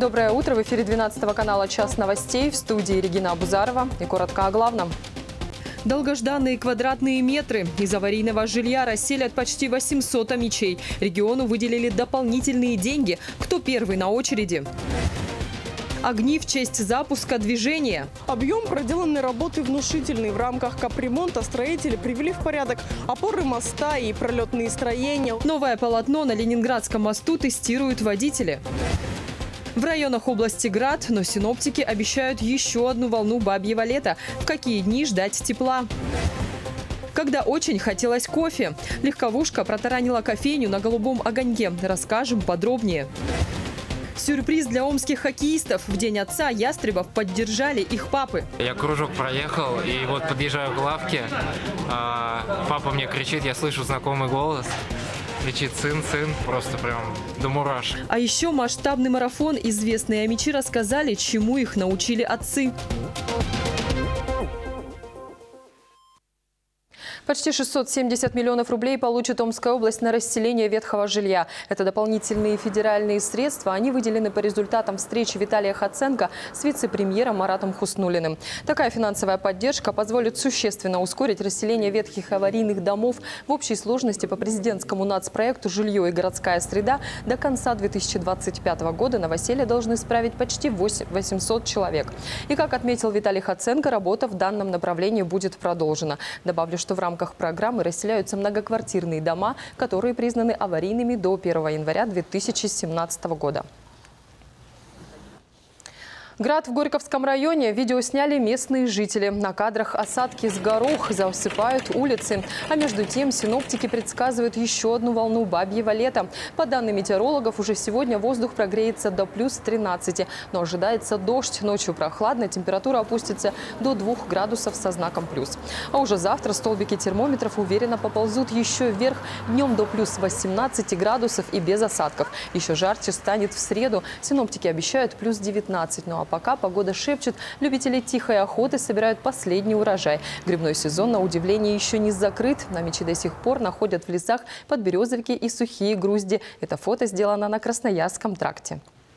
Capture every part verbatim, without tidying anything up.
Доброе утро. В эфире двенадцатого канала «Час новостей». В студии Регина Абузарова. И коротко о главном. Долгожданные квадратные метры. Из аварийного жилья расселят почти восемьсот амичей. Региону выделили дополнительные деньги. Кто первый на очереди? Огни в честь запуска движения. Объем проделанной работы внушительный. В рамках капремонта строители привели в порядок опоры моста и пролетные строения. Новое полотно на Ленинградском мосту тестируют водители. В районах области град, но синоптики обещают еще одну волну бабьего лета. В какие дни ждать тепла? Когда очень хотелось кофе. Легковушка протаранила кофейню на Голубом огоньке. Расскажем подробнее. Сюрприз для омских хоккеистов. В День отца ястребов поддержали их папы. Я кружок проехал и вот подъезжаю к лавке. А, папа мне кричит, я слышу знакомый голос. Кричит сын, сын, просто прям до мурашек. А еще масштабный марафон. Известные амичи рассказали, чему их научили отцы. Почти шестьсот семьдесят миллионов рублей получит Омская область на расселение ветхого жилья. Это дополнительные федеральные средства. Они выделены по результатам встречи Виталия Хоценко с вице-премьером Маратом Хуснуллиным. Такая финансовая поддержка позволит существенно ускорить расселение ветхих аварийных домов. В общей сложности по президентскому нацпроекту «Жилье и городская среда» до конца две тысячи двадцать пятого года новоселье должны справить почти восемьсот человек. И, как отметил Виталий Хоценко, работа в данном направлении будет продолжена. Добавлю, что в рамках В рамках программы расселяются многоквартирные дома, которые признаны аварийными до первого января две тысячи семнадцатого года. Град в Горьковском районе. Видео сняли местные жители. На кадрах осадки с горох засыпают улицы. А между тем синоптики предсказывают еще одну волну бабьего лета. По данным метеорологов, уже сегодня воздух прогреется до плюс тринадцати. Но ожидается дождь. Ночью прохладно. Температура опустится до двух градусов со знаком плюс. А уже завтра столбики термометров уверенно поползут еще вверх. Днем до плюс восемнадцати градусов и без осадков. Еще жарче станет в среду. Синоптики обещают плюс девятнадцать. Ну а пока погода шепчет, любители тихой охоты собирают последний урожай. Грибной сезон, на удивление, еще не закрыт. Амичи до сих пор находят в лесах подберезовики и сухие грузди. Это фото сделано на Красноярском тракте.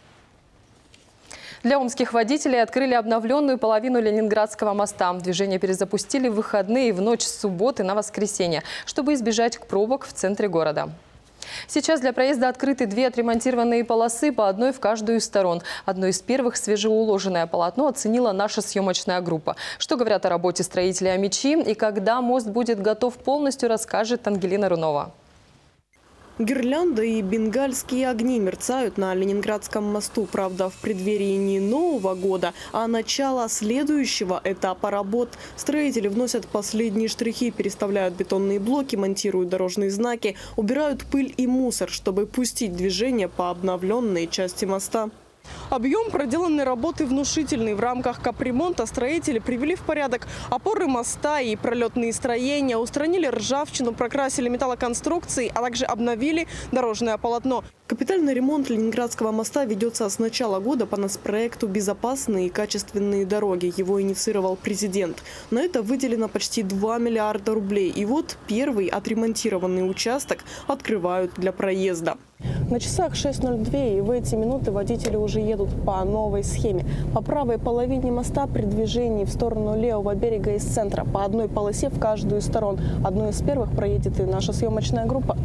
Для омских водителей открыли обновленную половину Ленинградского моста. Движение перезапустили в выходные в ночь с субботы на воскресенье, чтобы избежать пробок в центре города. Сейчас для проезда открыты две отремонтированные полосы, по одной в каждую из сторон. Одно из первых свежеуложенное полотно оценила наша съемочная группа. Что говорят о работе строителей амичи и когда мост будет готов полностью, расскажет Ангелина Рунова. Гирлянды и бенгальские огни мерцают на Ленинградском мосту. Правда, в преддверии не Нового года, а начала следующего этапа работ. Строители вносят последние штрихи, переставляют бетонные блоки, монтируют дорожные знаки, убирают пыль и мусор, чтобы пустить движение по обновленной части моста. Объем проделанной работы внушительный. В рамках капремонта строители привели в порядок опоры моста и пролетные строения, устранили ржавчину, прокрасили металлоконструкции, а также обновили дорожное полотно. Капитальный ремонт Ленинградского моста ведется с начала года по нацпроекту «Безопасные и качественные дороги». Его инициировал президент. На это выделено почти два миллиарда рублей. И вот первый отремонтированный участок открывают для проезда. На часах шесть ноль два, и в эти минуты водители уже едут по новой схеме. По правой половине моста при движении в сторону левого берега из центра. По одной полосе в каждую из сторон. Одной из первых проедет и наша съемочная группа.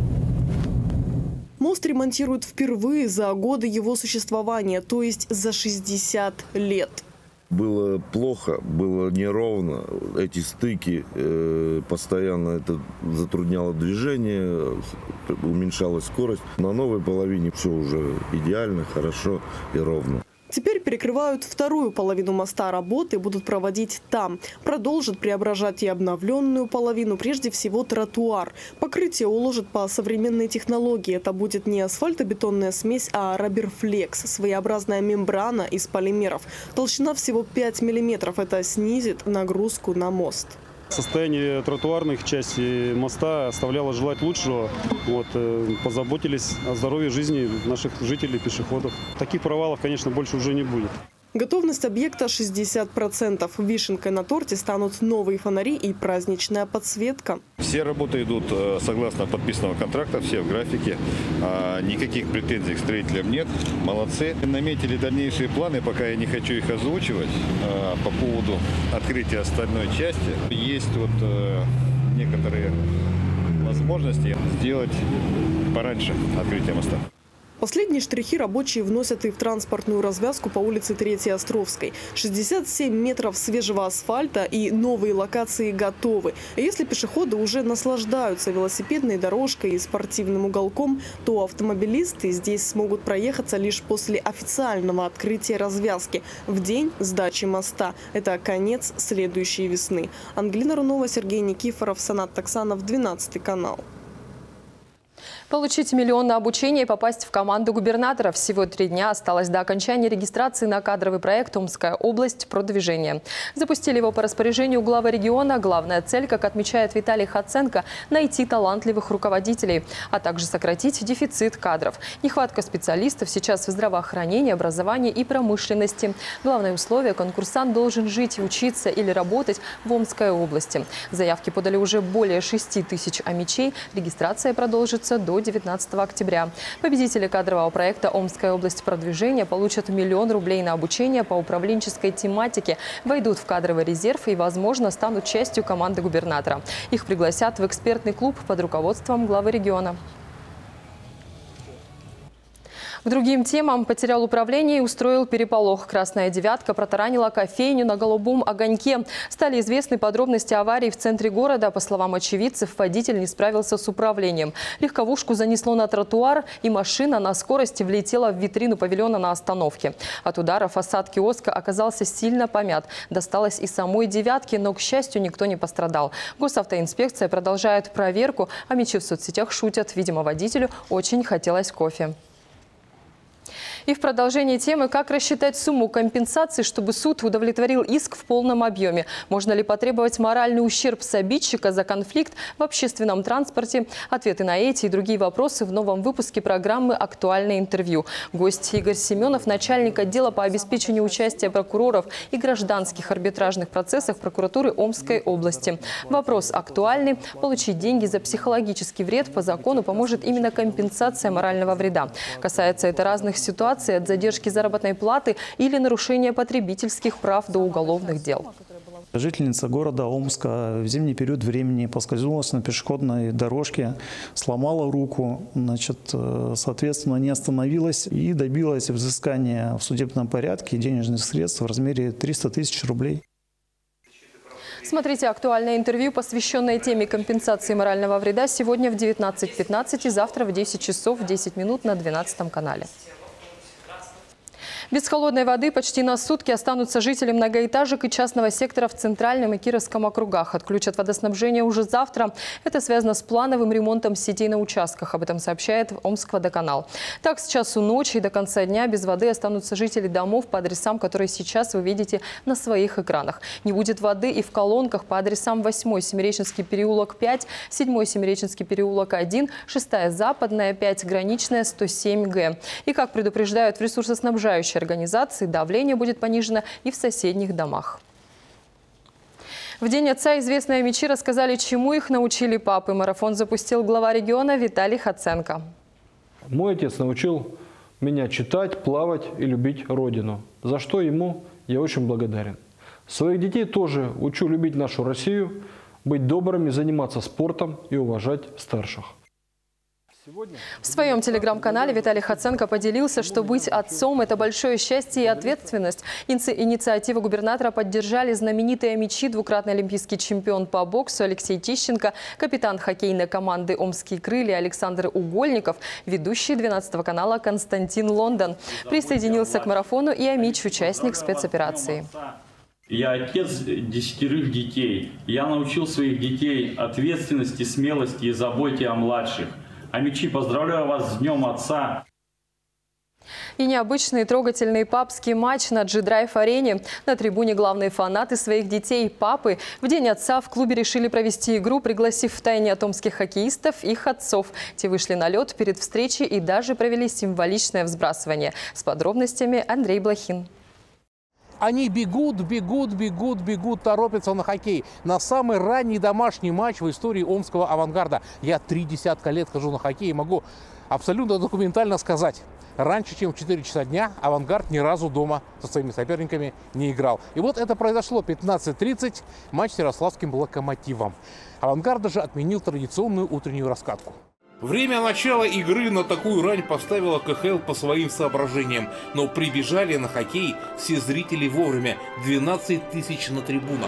Мост ремонтируют впервые за годы его существования, то есть за шестьдесят лет. Было плохо, было неровно. Эти стыки э, постоянно это затрудняло движение, уменьшалась скорость. На новой половине все уже идеально, хорошо и ровно. Теперь перекрывают вторую половину моста. Работы будут проводить там. Продолжат преображать и обновленную половину, прежде всего тротуар. Покрытие уложат по современной технологии. Это будет не асфальтобетонная смесь, а раберфлекс. Своеобразная мембрана из полимеров. Толщина всего пять миллиметров. Это снизит нагрузку на мост. Состояние тротуарных частей моста оставляло желать лучшего. Вот, позаботились о здоровье жизни наших жителей, пешеходов. Таких провалов, конечно, больше уже не будет. Готовность объекта шестьдесят процентов. Вишенкой на торте станут новые фонари и праздничная подсветка. Все работы идут согласно подписанного контракта, все в графике. Никаких претензий к строителям нет. Молодцы. Наметили дальнейшие планы, пока я не хочу их озвучивать, по поводу открытия остальной части. Есть вот некоторые возможности сделать пораньше открытие моста. Последние штрихи рабочие вносят и в транспортную развязку по улице Третьей Островской. шестьдесят семь метров свежего асфальта и новые локации готовы. Если пешеходы уже наслаждаются велосипедной дорожкой и спортивным уголком, то автомобилисты здесь смогут проехаться лишь после официального открытия развязки в день сдачи моста. Это конец следующей весны. Ангелина Рунова, Сергей Никифоров, Санат Таксанов, двенадцатый канал. Получить миллион на обучение и попасть в команду губернатора. Всего три дня осталось до окончания регистрации на кадровый проект «Омская область. Продвижение». Запустили его по распоряжению главы региона. Главная цель, как отмечает Виталий Хаценко, найти талантливых руководителей, а также сократить дефицит кадров. Нехватка специалистов сейчас в здравоохранении, образовании и промышленности. Главное условие – конкурсант должен жить, учиться или работать в Омской области. Заявки подали уже более шести тысяч омичей. Регистрация продолжится до девятнадцатого октября. Победители кадрового проекта «Омская область продвижения» получат миллион рублей на обучение по управленческой тематике, войдут в кадровый резерв и, возможно, станут частью команды губернатора. Их пригласят в экспертный клуб под руководством главы региона. К другим темам: потерял управление и устроил переполох. Красная девятка протаранила кофейню на Голубом огоньке. Стали известны подробности аварии в центре города. По словам очевидцев, водитель не справился с управлением. Легковушку занесло на тротуар, и машина на скорости влетела в витрину павильона на остановке. От удара фасад киоска оказался сильно помят. Досталось и самой девятке, но, к счастью, никто не пострадал. Госавтоинспекция продолжает проверку. Омичи в соцсетях шутят. Видимо, водителю очень хотелось кофе. И в продолжении темы: как рассчитать сумму компенсации, чтобы суд удовлетворил иск в полном объеме? Можно ли потребовать моральный ущерб с обидчика за конфликт в общественном транспорте? Ответы на эти и другие вопросы в новом выпуске программы «Актуальное интервью». Гость Игорь Семенов, начальник отдела по обеспечению участия прокуроров и гражданских арбитражных процессах прокуратуры Омской области. Вопрос актуальный. Получить деньги за психологический вред по закону поможет именно компенсация морального вреда. Касается это разных ситуаций, от задержки заработной платы или нарушения потребительских прав до уголовных дел. Жительница города Омска в зимний период времени поскользнулась на пешеходной дорожке, сломала руку, значит, соответственно, не остановилась и добилась взыскания в судебном порядке денежных средств в размере триста тысяч рублей. Смотрите актуальное интервью, посвященное теме компенсации морального вреда, сегодня в девятнадцать пятнадцать и завтра в десять часов десять минут на двенадцатом канале. Без холодной воды почти на сутки останутся жители многоэтажек и частного сектора в Центральном и Кировском округах. Отключат водоснабжение уже завтра. Это связано с плановым ремонтом сетей на участках. Об этом сообщает Омскводоканал. Так, с часу ночи и до конца дня без воды останутся жители домов по адресам, которые сейчас вы видите на своих экранах. Не будет воды и в колонках по адресам восьмой Семиреченский переулок пять, седьмой Семиреченский переулок один, шестая Западная пять, Граничная сто семь Г. И, как предупреждают в ресурсоснабжающей организации, давление будет понижено и в соседних домах. В День отца известные омичи рассказали, чему их научили папы. Марафон запустил глава региона Виталий Хаценко. Мой отец научил меня читать, плавать и любить родину, за что ему я очень благодарен. Своих детей тоже учу любить нашу Россию, быть добрыми, заниматься спортом и уважать старших. В своем телеграм-канале Виталий Хаценко поделился, что быть отцом – это большое счастье и ответственность. Инициативу губернатора поддержали знаменитые омичи, двукратный олимпийский чемпион по боксу Алексей Тищенко, капитан хоккейной команды «Омские крылья» Александр Угольников, ведущий двенадцатого канала Константин Лондон. Присоединился к марафону и омич, участник спецоперации. Я отец десятерых детей. Я научил своих детей ответственности, смелости и заботе о младших. Омичи, поздравляю вас с Днем Отца! И необычный трогательный папский матч на Джи-Драйв-арене. На трибуне главные фанаты своих детей – папы. В День отца в клубе решили провести игру, пригласив втайне от омских хоккеистов их отцов. Те вышли на лед перед встречей и даже провели символичное взбрасывание. С подробностями Андрей Блохин. Они бегут, бегут, бегут, бегут, торопятся на хоккей. На самый ранний домашний матч в истории омского «Авангарда». Я три десятка лет хожу на хоккей и могу абсолютно документально сказать. Раньше, чем в четыре часа дня, «Авангард» ни разу дома со своими соперниками не играл. И вот это произошло. пятнадцать тридцать, матч с ярославским «Локомотивом». «Авангард» даже отменил традиционную утреннюю раскатку. Время начала игры на такую рань поставила ка ха эл по своим соображениям. Но прибежали на хоккей все зрители вовремя. двенадцать тысяч на трибунах.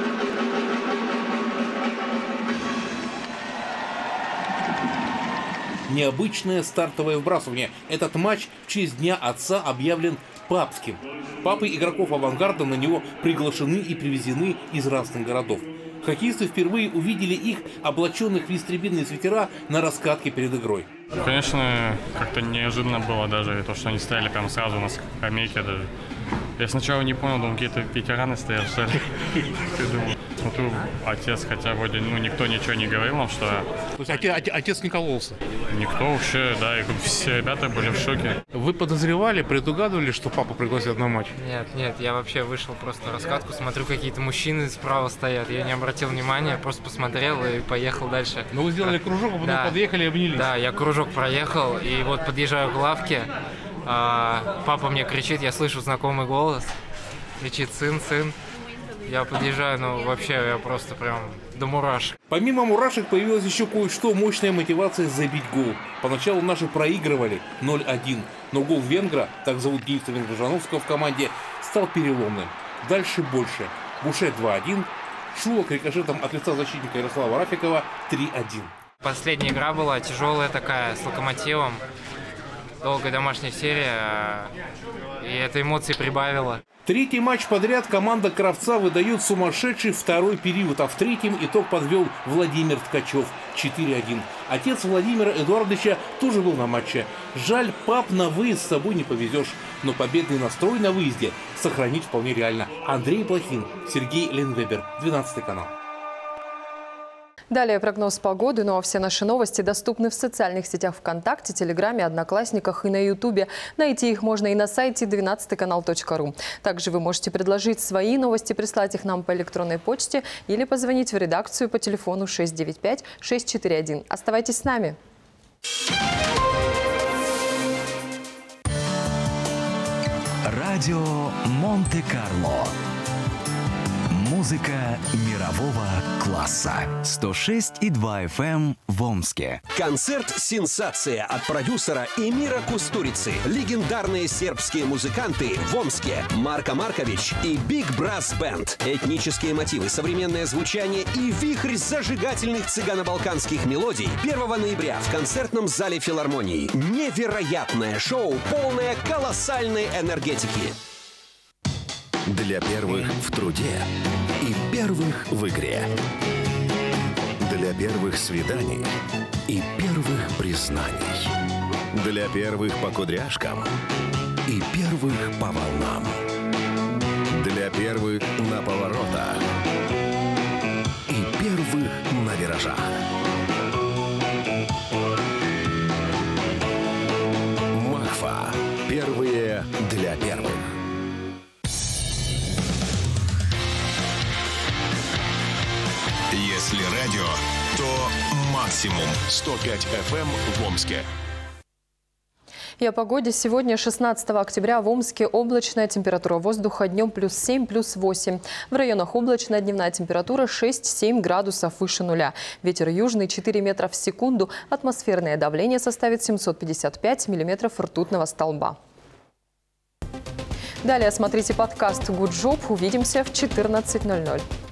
Необычное стартовое вбрасывание. Этот матч в честь Дня Отца объявлен папским. Папы игроков «Авангарда» на него приглашены и привезены из разных городов. Хоккеисты впервые увидели их, облаченных в истребиные свитера, на раскатке перед игрой. Конечно, как-то неожиданно было даже то, что они стояли прям сразу на скамейке даже. Я сначала не понял, думаю, какие-то ветераны стоят, что ли. Смотрю, отец, хотя вроде ну, никто ничего не говорил нам, что... То есть отец, отец не кололся? Никто вообще, да, и все ребята были в шоке. Вы подозревали, предугадывали, что папу пригласят на матч? Нет, нет, я вообще вышел просто на раскатку, смотрю, какие-то мужчины справа стоят. Я не обратил внимания, просто посмотрел и поехал дальше. Ну вы сделали кружок, а потом да. подъехали и обнялись? Да, я кружок проехал, и вот подъезжаю к лавке. А, папа мне кричит, я слышу знакомый голос. Кричит: сын, сын. Я подъезжаю, ну вообще я просто прям до мурашек. Помимо мурашек появилась еще кое-что, мощная мотивация забить гол. Поначалу наши проигрывали ноль один, но гол венгра, так зовут Дениса Венгражановского в команде, стал переломным. Дальше больше. Буше два один, Шулок рикошетом от лица защитника Ярослава Рафикова три один. Последняя игра была тяжелая такая, с Локомотивом. Долгая домашняя серия, и это эмоции прибавило. Третий матч подряд команда Кравца выдает сумасшедший второй период, а в третьем итог подвел Владимир Ткачев четыре один. Отец Владимира Эдуардовича тоже был на матче. Жаль, пап на выезд с собой не повезешь, но победный настрой на выезде сохранить вполне реально. Андрей Плохин, Сергей Ленвебер, двенадцатый канал. Далее прогноз погоды, ну а все наши новости доступны в социальных сетях ВКонтакте, Телеграме, Одноклассниках и на Ютубе. Найти их можно и на сайте двенадцатый канал точка ру. Также вы можете предложить свои новости, прислать их нам по электронной почте или позвонить в редакцию по телефону шесть девять пять шесть четыре один. Оставайтесь с нами. Радио Монте-Карло. Музыка мирового класса. сто шесть и два эф эм в Омске. Концерт «Сенсация» от продюсера Эмира Кустурицы. Легендарные сербские музыканты в Омске. Марко Маркович и Big Brass Band. Этнические мотивы, современное звучание и вихрь зажигательных цыгано-балканских мелодий. первого ноября в концертном зале филармонии. Невероятное шоу, полное колоссальной энергетики. Для первых в труде и первых в игре. Для первых свиданий и первых признаний. Для первых по кудряшкам и первых по волнам. Для первых на поворотах и первых на виражах. Махфа. Первые для первых. Если радио, то максимум сто пять эф эм в Омске. И о погоде. Сегодня, шестнадцатого октября, в Омске облачная температура воздуха днем плюс семь, плюс восемь. В районах облачная дневная температура шесть-семь градусов выше нуля. Ветер южный четыре метра в секунду. Атмосферное давление составит семьсот пятьдесят пять миллиметров ртутного столба. Далее смотрите подкаст «Good Job». Увидимся в четырнадцать ноль ноль.